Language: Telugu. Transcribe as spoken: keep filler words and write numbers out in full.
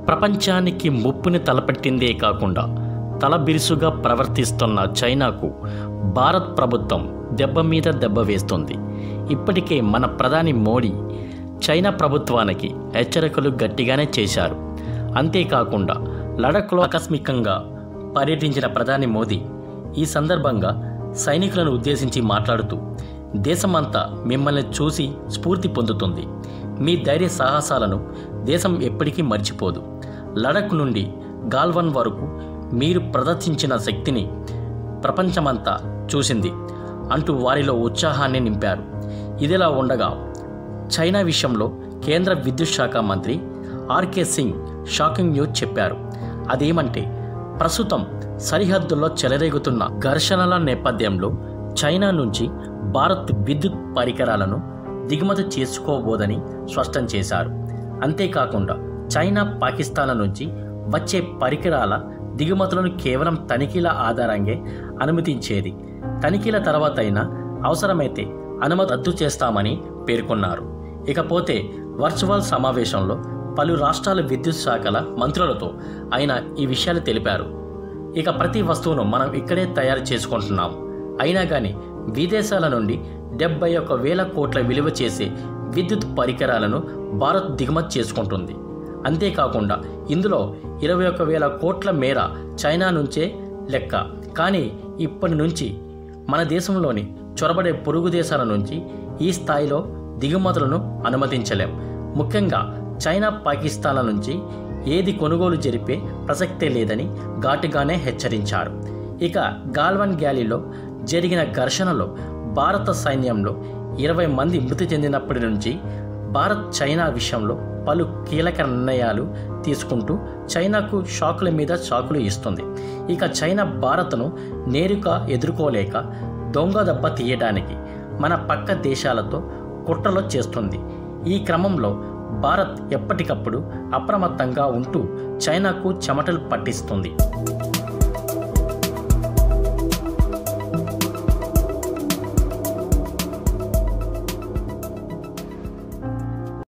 ప్రపంచానికి ముప్పుని తలపెట్టిందే కాకుండా తలబిరుసుగా ప్రవర్తిస్తున్న చైనాకు భారత్ ప్రభుత్వం దెబ్బ మీద దెబ్బ వేస్తుంది. ఇప్పటికే మన ప్రధాని మోడీ చైనా ప్రభుత్వానికి హెచ్చరికలు గట్టిగానే చేశారు. అంతేకాకుండా లడఖ్లో ఆకస్మికంగా పర్యటించిన ప్రధాని మోదీ ఈ సందర్భంగా సైనికులను ఉద్దేశించి మాట్లాడుతూ, దేశమంతా మిమ్మల్ని చూసి స్ఫూర్తి పొందుతుంది. మీ ధైర్య సాహసాలను దేశం ఎప్పటికీ మర్చిపోదు. లడఖ్ నుండి గాల్వన్ వరకు మీరు ప్రదర్శించిన శక్తిని ప్రపంచమంతా చూసింది అంటూ వారిలో ఉత్సాహాన్ని నింపారు. ఇదిలా ఉండగా చైనా విషయంలో కేంద్ర విద్యుత్ శాఖ మంత్రి ఆర్కే సింగ్ షాకింగ్ న్యూస్ చెప్పారు. అదేమంటే, ప్రస్తుతం సరిహద్దుల్లో చెలరేగుతున్న ఘర్షణల నేపథ్యంలో చైనా నుంచి భారత్ విద్యుత్ పరికరాలను దిగుమతి చేసుకోబోదని స్పష్టం చేశారు. అంతేకాకుండా చైనా పాకిస్తాన్ల నుంచి వచ్చే పరికరాల దిగుమతులను కేవలం తనిఖీల ఆధారంగా అనుమతించేది. తనిఖీల తర్వాత అయినా అవసరమైతే అనుమతి రద్దు చేస్తామని పేర్కొన్నారు. ఇకపోతే వర్చువల్ సమావేశంలో పలు రాష్ట్రాల విద్యుత్ శాఖల మంత్రులతో ఆయన ఈ విషయాలు తెలిపారు. ఇక ప్రతి వస్తువును మనం ఇక్కడే తయారు చేసుకుంటున్నాం. అయినా కానీ విదేశాల నుండి డెబ్బై ఒక్క వేల కోట్ల విలువ చేసే విద్యుత్ పరికరాలను భారత్ దిగుమతి చేసుకుంటుంది. అంతేకాకుండా ఇందులో ఇరవై ఒక్క వేల కోట్ల మేర చైనా నుంచే లెక్క. కానీ ఇప్పటి నుంచి మన దేశంలోని చొరబడే పొరుగు దేశాల నుంచి ఈ స్థాయిలో దిగుమతులను అనుమతించలేం. ముఖ్యంగా చైనా పాకిస్తాన్ల నుంచి ఏది కొనుగోలు జరిపే ప్రసక్తే లేదని ఘాటుగానే హెచ్చరించారు. ఇక గాల్వన్ గ్యాలీలో జరిగిన ఘర్షణలో భారత సైన్యంలో ఇరవై మంది మృతి చెందినప్పటి నుంచి భారత్ చైనా విషయంలో పలు కీలక నిర్ణయాలు తీసుకుంటూ చైనాకు షాకుల మీద షాకులు ఇస్తుంది. ఇక చైనా భారత్ను నేరుగా ఎదుర్కోలేక దొంగ దెబ్బ తీయడానికి మన పక్క దేశాలతో కుట్రలు చేస్తుంది. ఈ క్రమంలో భారత్ ఎప్పటికప్పుడు అప్రమత్తంగా ఉంటూ చైనాకు చెమటలు పట్టిస్తుంది.